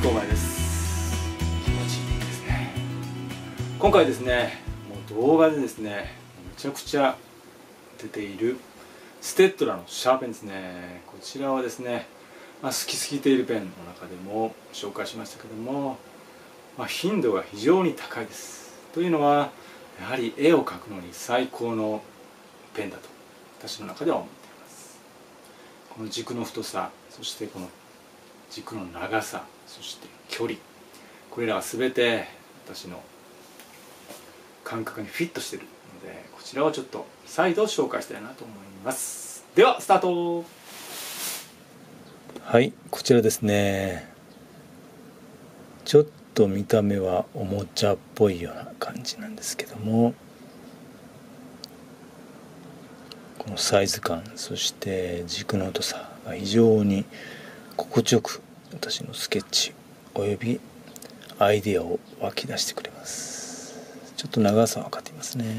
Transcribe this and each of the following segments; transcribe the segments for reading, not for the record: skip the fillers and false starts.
東前です。気持ちいいですね。今回ですね、もう動画でですね、めちゃくちゃ出ているステッドラのシャーペンですね。こちらはですね、好きすぎているペンの中でも紹介しましたけども、頻度が非常に高いです。というのはやはり絵を描くのに最高のペンだと私の中では思っています。この軸の太さ、そしてこの軸の長さ、そして距離、これらは全て私の感覚にフィットしているので、こちらをちょっと再度紹介したいなと思います。ではスタート。はい、こちらですね。ちょっと見た目はおもちゃっぽいような感じなんですけども、このサイズ感、そして軸の太さが非常に心地よく私のスケッチおよびアイディアを湧き出してくれます。ちょっと長さは分かっていますね。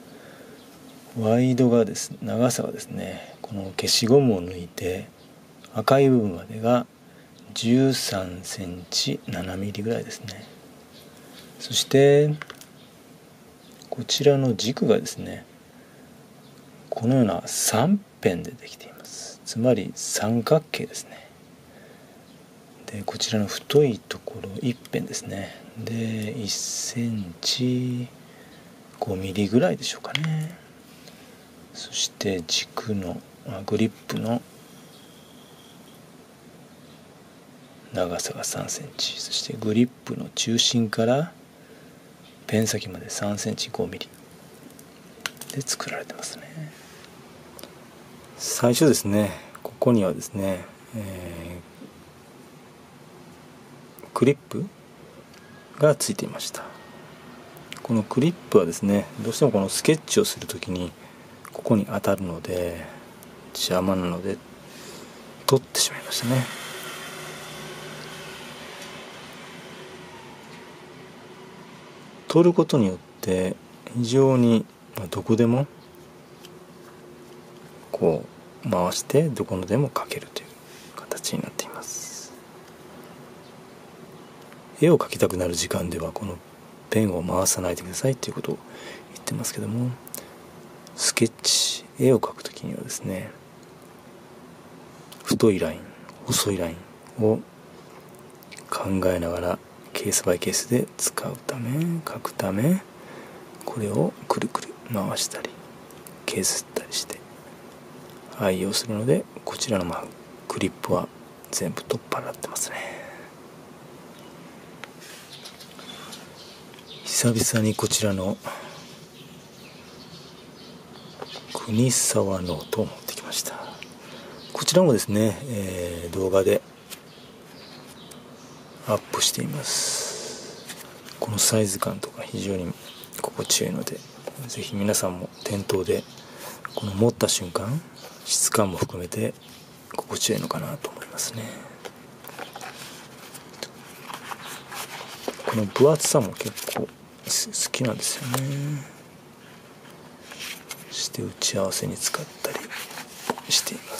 長さがですね、この消しゴムを抜いて赤い部分までが13センチ7ミリぐらいですね。そしてこちらの軸がですね、このような3辺でできています。つまり三角形ですね。でこちらの太いところ1辺ですね。で1センチ5ミリぐらいでしょうかね。そして軸のグリップの長さが3センチ、そしてグリップの中心からペン先まで3センチ5ミリで作られてますね。最初ですね、ここにはですね、クリップがついていました。このクリップはですね、どうしてもこのスケッチをするときにここに当たるので邪魔なので取ってしまいましたね。取ることによって非常にどこでもこう回してどこのでも描けるという形になっています。絵を描きたくなる時間ではこのペンを回さないでくださいということを言ってますけども、スケッチ、絵を描くときにはですね、太いライン、細いラインを考えながらケースバイケースで描くため、これをくるくる回したり削ったりして愛用するので、こちらのクリップは全部取っ払ってますね。久々にこちらの国沢ノートを持ってきました。こちらもですね、動画でアップしています。このサイズ感とか非常に心地よいので、ぜひ皆さんも店頭でこの持った瞬間、質感も含めて心地よいのかなと思いますね。この分厚さも結構好きなんですよね。そして打ち合わせに使ったりしています。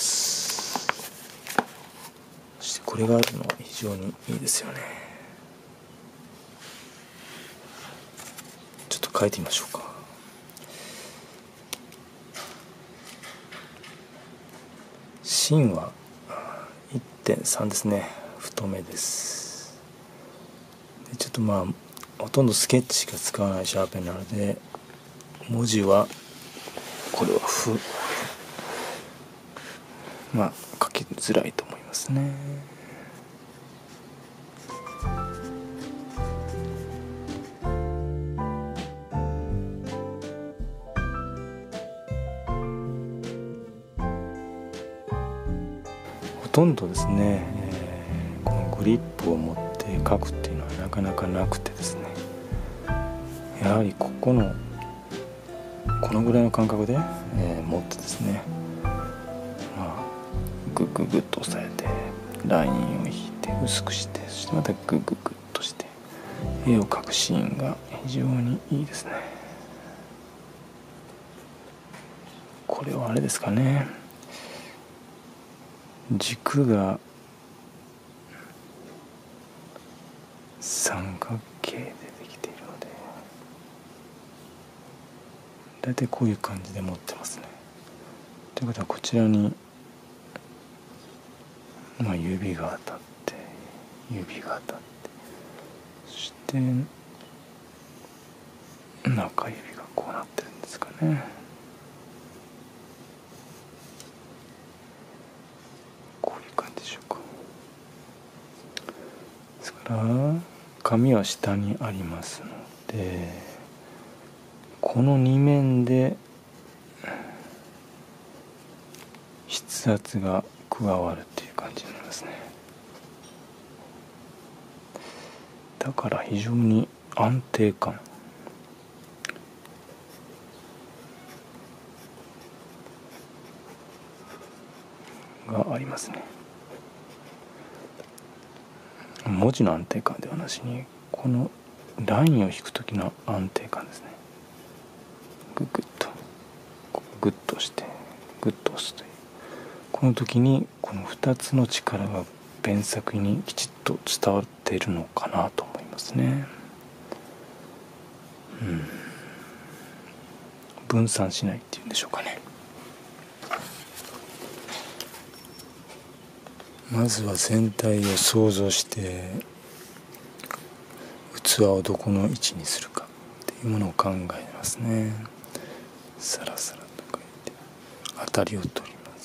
そしてこれがあるのは非常にいいですよね。ちょっと書いてみましょうか。芯は 1.3 ですね。太めです。でちょっとほとんどスケッチしか使わないシャーペンなので、文字はこれは書きづらいと思いますね。ほとんどですね、このグリップを持って書くっていうのはなかなかなくてですね、やはりこのぐらいの感覚で、持ってですね、グッグッと押さえてラインを引いて薄くして、そしてまたグッグッとして絵を描くシーンが非常にいいですね。これはあれですかね、軸が三角形でできているので、だいたいこういう感じで持ってますね。ということはこちらに、指が当たってそして中指がこうなってるんですかね。こういう感じでしょうか。ですから紙は下にありますので、この2面で筆圧が加わるっていう感じになりますね。だから非常に安定感がありますね。文字の安定感ではなしに、このラインを引く時の安定感ですね。グッとしてグッと押すという、この時にこの2つの力がペン先にきちっと伝わっているのかなと思いますね。分散しないっていうんでしょうかね。まずは全体を想像して器をどこの位置にするかっていうものを考えますね。サラサラと書いて当たりを取ります。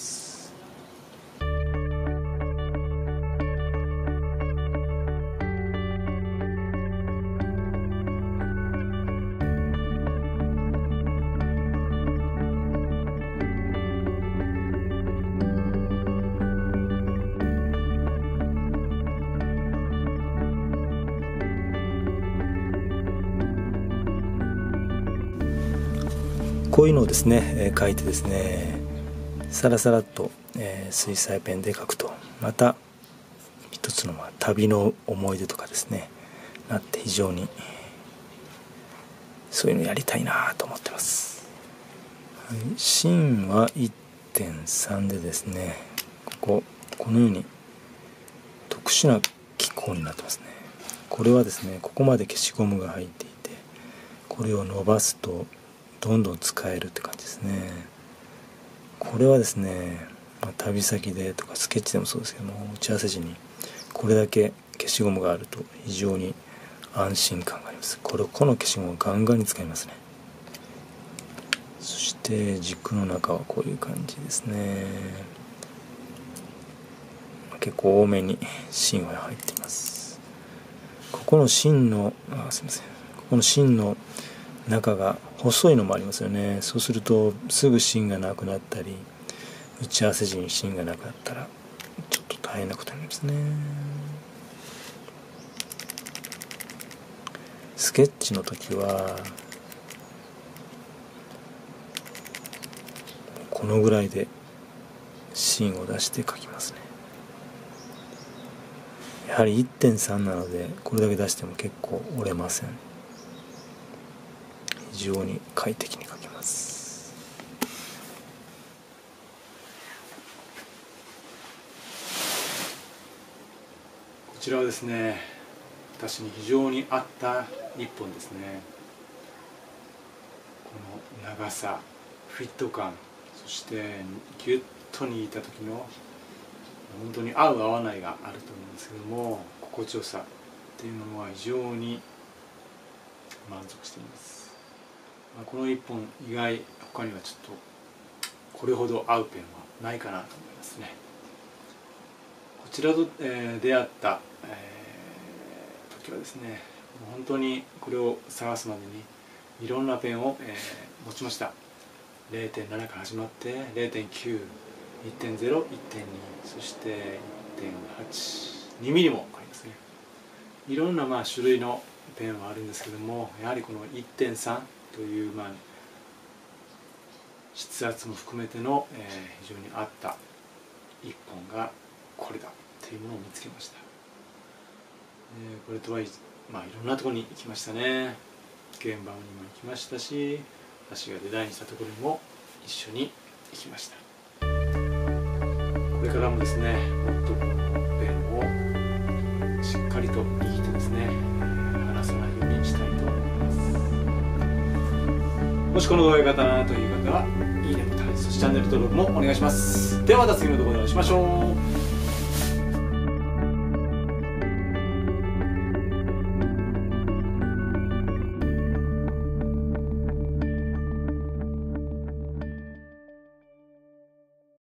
こういうのをですね、書いてですね、さらさらっと、水彩ペンで書くと、また一つの旅の思い出とかですねなって、非常にそういうのやりたいなと思ってます。芯は 1.3 でですね、このように特殊な機構になってますね。これはですね、ここまで消しゴムが入っていて、これを伸ばすとどんどん使えるって感じですね。これはですね、旅先でとかスケッチでもそうですけども、打ち合わせ時にこれだけ消しゴムがあると非常に安心感があります。この消しゴムをガンガンに使いますね。そして軸の中はこういう感じですね。結構多めに芯は入っています。ここの芯の中が細いのもありますよね。そうするとすぐ芯がなくなったり、打ち合わせ時に芯がなくなったらちょっと大変なことになりますね。スケッチの時はこのぐらいで芯を出して描きますね。やはり 1.3 なので、これだけ出しても結構折れません。非常に快適に描けます。こちらはですね、私に非常に合った一本ですね。この長さ、フィット感、そしてギュッと握った時の本当に合う合わないがあると思うんですけども、心地よさっていうのは非常に満足しています。この一本以外、他にはちょっとこれほど合うペンはないかなと思いますね。こちらと、出会った、時はですね、もう本当にこれを探すまでにいろんなペンを、持ちました。 0.7 から始まって 0.9、1.0、1.2、そして 1.8、2ミリもありますね。いろんな種類のペンはあるんですけども、やはりこの 1.3 という筆圧も含めての、非常に合った一本がこれだというものを見つけました。これとはいろんなところに行きましたね。現場にも行きましたし、私がデザインしたところにも一緒に行きました。これからもですね、もっとこのペンをしっかりと握ってですね、 もしこの動画が良かったなという方はいいねボタン、そしてチャンネル登録もお願いします。ではまた次の動画でお会いしましょう。